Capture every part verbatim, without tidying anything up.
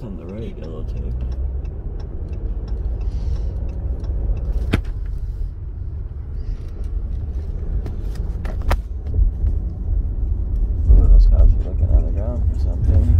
It's on the right, yellow tape. Oh, those cops are looking on the ground for something.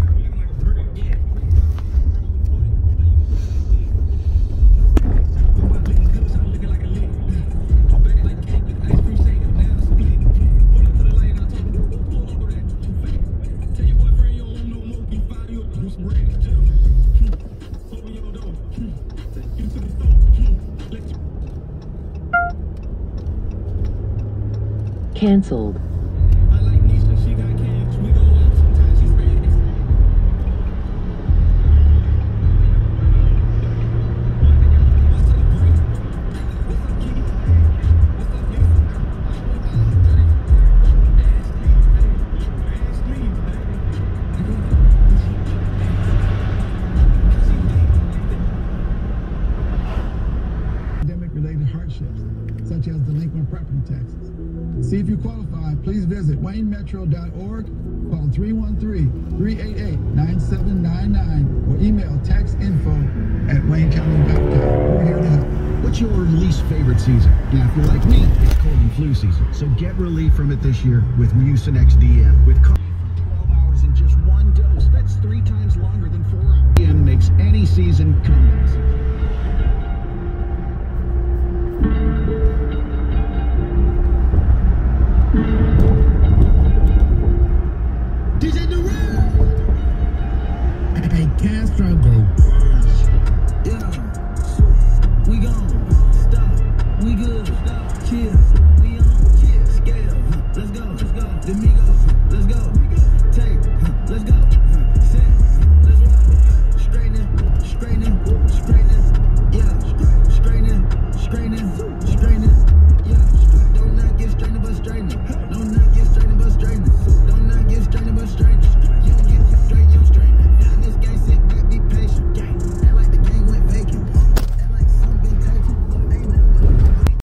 Cancelled. Pandemic-related hardships, such as delinquent property taxes. See if you qualify. Please visit wayne metro dot org, call three one three, three eight eight, nine seven nine nine, or email taxinfo at wayne county dot com. We're here to help. What's your least favorite season? Now, if you're like me, it's cold and flu season. So get relief from it this year with Mucinex D M. With twelve hours in just one dose, that's three times longer than four hours. D M makes any season come nice. D J Durant! Hey, Castro, go. Yeah, we gone, stop, we good, chill, we on, chill, scale, let's go, let's go, Domingo.